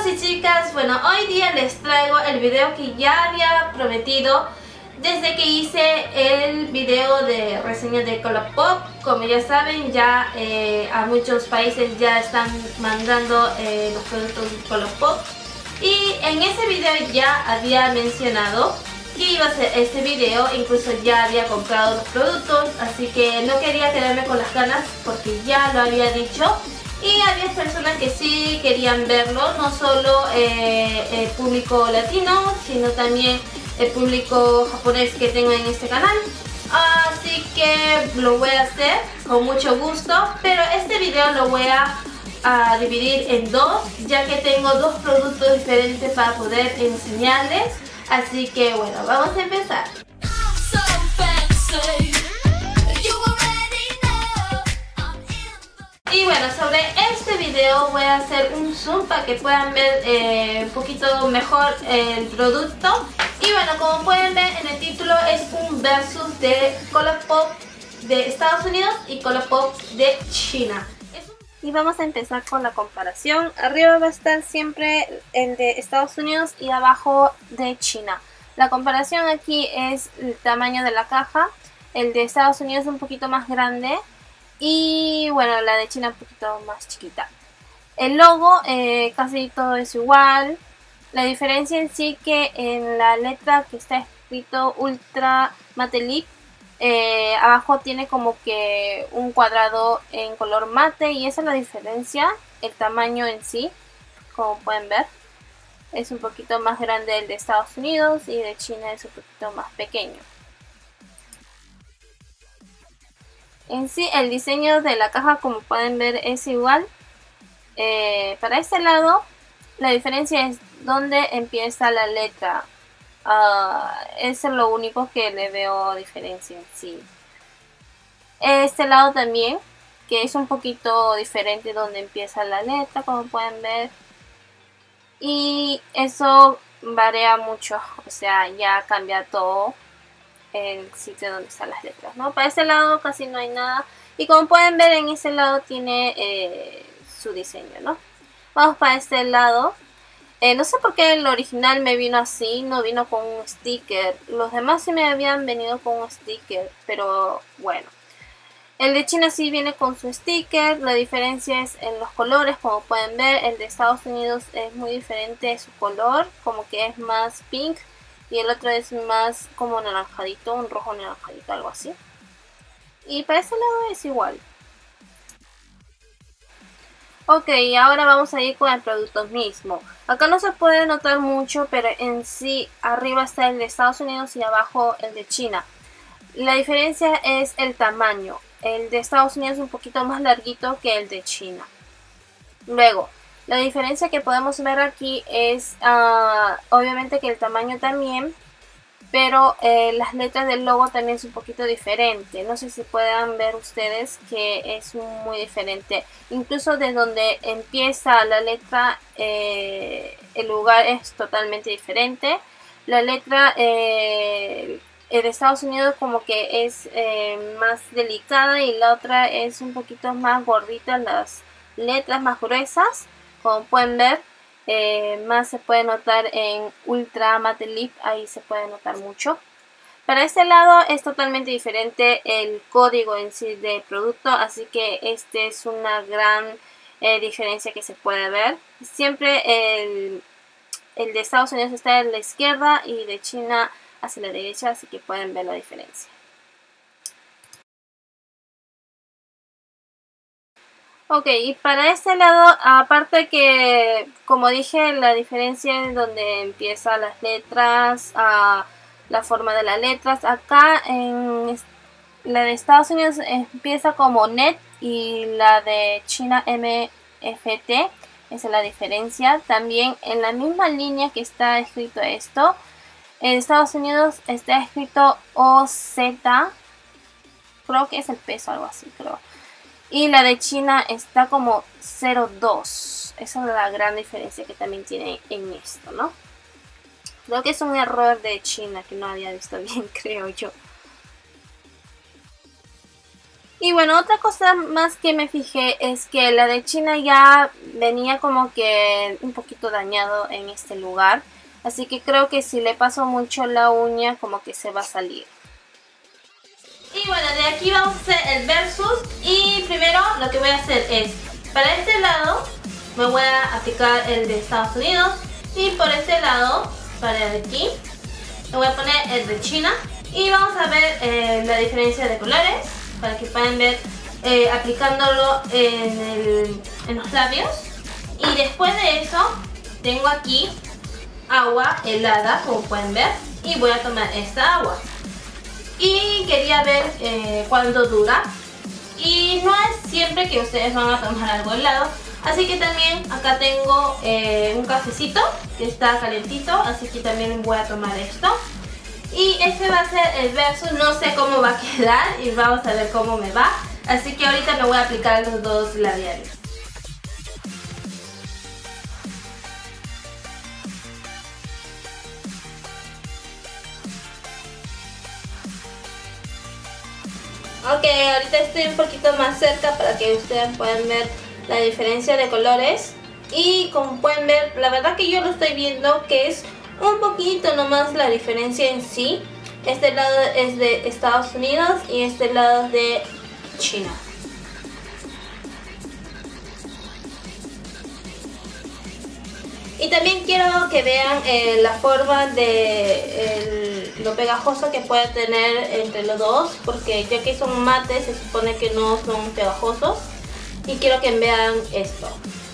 y chicas, bueno, hoy día les traigo el video que ya había prometido desde que hice el video de reseña de Colourpop. Como ya saben, ya a muchos países ya están mandando los productos de Colourpop. Y en ese video ya había mencionado que iba a hacer este video, incluso ya había comprado los productos, así que no quería quedarme con las ganas porque ya lo había dicho. Y había personas que sí querían verlo, no solo el público latino, sino también el público japonés que tengo en este canal. Así que lo voy a hacer con mucho gusto, pero este video lo voy a dividir en dos, ya que tengo dos productos diferentes para poder enseñarles. Así que bueno, vamos a empezar. Y bueno, sobre este video voy a hacer un zoom para que puedan ver un poquito mejor el producto. Y bueno, como pueden ver en el título, es un versus de Colourpop de Estados Unidos y Colourpop de China. Y vamos a empezar con la comparación. Arriba va a estar siempre el de Estados Unidos y abajo de China. La comparación aquí es el tamaño de la caja. El de Estados Unidos es un poquito más grande y bueno, la de China un poquito más chiquita. El logo casi todo es igual. La diferencia en sí que en la letra que está escrito Ultra Matte Lip, abajo tiene como que un cuadrado en color mate, y esa es la diferencia. El tamaño en sí, como pueden ver, es un poquito más grande el de Estados Unidos y de China es un poquito más pequeño. En sí el diseño de la caja, como pueden ver, es igual. Para este lado la diferencia es donde empieza la letra. Eso es lo único que le veo diferencia en sí. Este lado también, que es un poquito diferente donde empieza la letra, como pueden ver. Y eso varía mucho, o sea, ya cambia todo el sitio donde están las letras, ¿no? Para este lado casi no hay nada. Y como pueden ver, en ese lado tiene su diseño, ¿no? Vamos para este lado. No sé por qué el original me vino así, no vino con un sticker. Los demás sí me habían venido con un sticker, pero bueno. El de China sí viene con su sticker. La diferencia es en los colores, como pueden ver. El de Estados Unidos es muy diferente su color, como que es más pink. Y el otro es más como naranjadito, un rojo naranjadito, algo así. Y para este lado es igual. Ok, ahora vamos a ir con el producto mismo. Acá no se puede notar mucho, pero en sí arriba está el de Estados Unidos y abajo el de China. La diferencia es el tamaño. El de Estados Unidos es un poquito más larguito que el de China. Luego, la diferencia que podemos ver aquí es obviamente que el tamaño también, pero las letras del logo también es un poquito diferente. No sé si puedan ver ustedes que es muy diferente. Incluso de donde empieza la letra, el lugar es totalmente diferente. La letra de Estados Unidos como que es más delicada y la otra es un poquito más gordita, las letras más gruesas, como pueden ver. Más se puede notar en Ultra Matte Lip, ahí se puede notar mucho. Para este lado es totalmente diferente el código en sí del producto, así que este es una gran diferencia que se puede ver. Siempre el de Estados Unidos está a la izquierda y de China hacia la derecha, así que pueden ver la diferencia. Ok, y para este lado, aparte que, como dije, la diferencia es donde empiezan las letras, la forma de las letras. Acá en la de Estados Unidos empieza como NET y la de China MFT. Esa es la diferencia. También en la misma línea que está escrito esto, en Estados Unidos está escrito OZ. Creo que es el peso, algo así, creo. Y la de China está como 0.2. Esa es la gran diferencia que también tiene en esto, ¿no? Creo que es un error de China que no había visto bien, creo yo. Y bueno, otra cosa más que me fijé es que la de China ya venía como que un poquito dañado en este lugar. Así que creo que si le paso mucho la uña como que se va a salir. Y bueno, de aquí vamos a hacer el versus. Y primero lo que voy a hacer es, para este lado me voy a aplicar el de Estados Unidos. Y por este lado, para de aquí, me voy a poner el de China. Y vamos a ver la diferencia de colores, para que puedan ver aplicándolo en los labios. Y después de eso, tengo aquí agua helada, como pueden ver. Y voy a tomar esta agua. Y quería ver cuánto dura. Y no es siempre que ustedes van a tomar algo helado. Así que también acá tengo un cafecito que está calentito. Así que también voy a tomar esto. Y este va a ser el versus. No sé cómo va a quedar y vamos a ver cómo me va. Así que ahorita me voy a aplicar los dos labiales. Ok, ahorita estoy un poquito más cerca para que ustedes puedan ver la diferencia de colores. Y como pueden ver, la verdad que yo lo estoy viendo que es un poquito nomás la diferencia en sí. Este lado es de Estados Unidos y este lado es de China. Y también quiero que vean la forma de lo pegajoso que puede tener entre los dos, porque ya que son mates se supone que no son pegajosos. Y quiero que vean esto.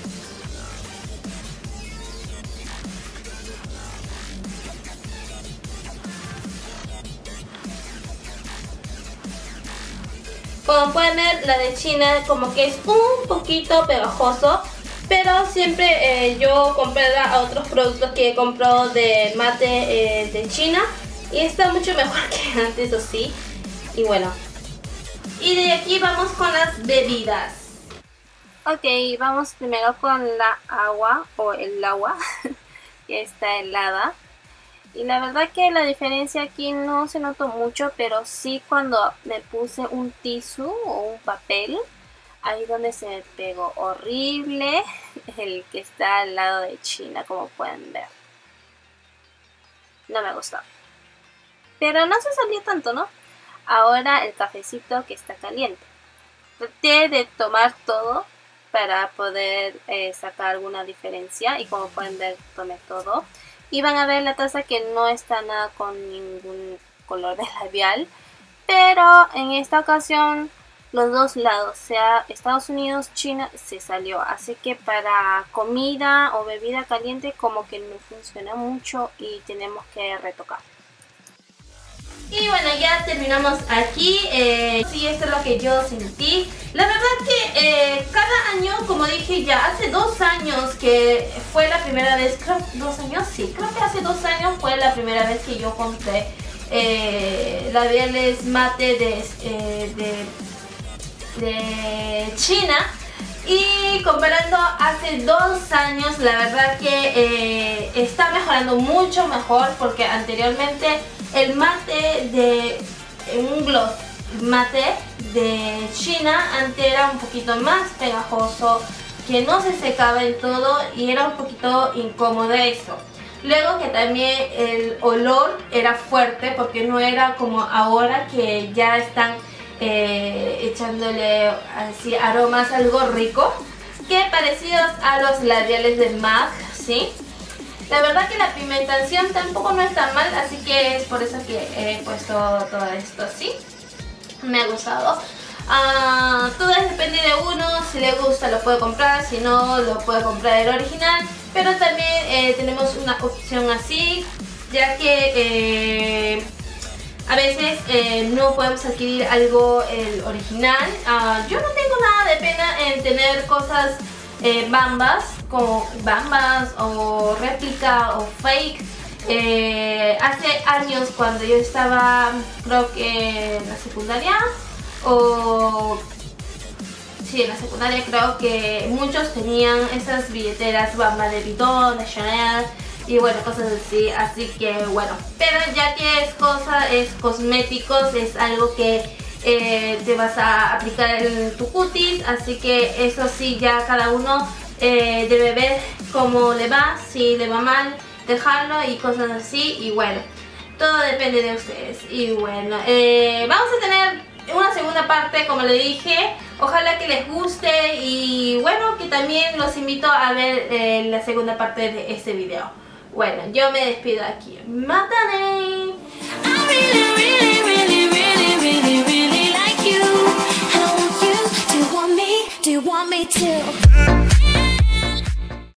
Como pueden ver, la de China como que es un poquito pegajoso. Pero siempre yo compré a otros productos que he comprado de mate de China. Y está mucho mejor que antes, o sí. Y bueno. Y de aquí vamos con las bebidas. Ok, vamos primero con la agua o el agua. Que está helada. Y la verdad que la diferencia aquí no se notó mucho. Pero sí cuando me puse un tissue o un papel. Ahí donde se me pegó horrible el que está al lado de China, como pueden ver. No me gustó. Pero no se salió tanto, ¿no? Ahora el cafecito que está caliente. Traté de tomar todo para poder sacar alguna diferencia. Y como pueden ver, tomé todo. Y van a ver la taza que no está nada con ningún color de labial. Pero en esta ocasión los dos lados, sea Estados Unidos, China, se salió. Así que para comida o bebida caliente como que no funciona mucho y tenemos que retocar. Y bueno, ya terminamos aquí. Sí, esto es lo que yo sentí. La verdad que cada año, como dije ya, hace 2 años que fue la primera vez, creo, 2 años, sí, creo que hace 2 años fue la primera vez que yo compré labiales mate de China. Y comparando hace 2 años, la verdad que está mejorando mucho mejor, porque anteriormente el mate de un gloss mate de China antes era un poquito más pegajoso, que no se secaba en todo y era un poquito incómodo eso. Luego que también el olor era fuerte, porque no era como ahora que ya están echándole así aromas algo rico, que parecidos a los labiales de MAC, ¿sí? La verdad que la pigmentación tampoco no está mal, así que es por eso que he puesto todo esto así. Me ha gustado. Todo depende de uno, si le gusta lo puede comprar, si no lo puede comprar el original. Pero también tenemos una opción así, ya que a veces no podemos adquirir algo el original. Yo no tengo nada de pena en tener cosas bambas, como bambas o réplica o fake. Hace años, cuando yo estaba, creo que en la secundaria, o sí, en la secundaria, creo que muchos tenían esas billeteras bamba de Vuitton, de Chanel y bueno, cosas así que bueno. Pero ya que es cosméticos, es algo que te vas a aplicar en tu cutis, así que eso sí, ya cada uno debe ver cómo le va, si le va mal dejarlo y cosas así, y bueno, todo depende de ustedes. Y bueno, vamos a tener una segunda parte, como le dije, ojalá que les guste y bueno, que también los invito a ver la segunda parte de este video. Bueno, yo me despido aquí. ¡Matane!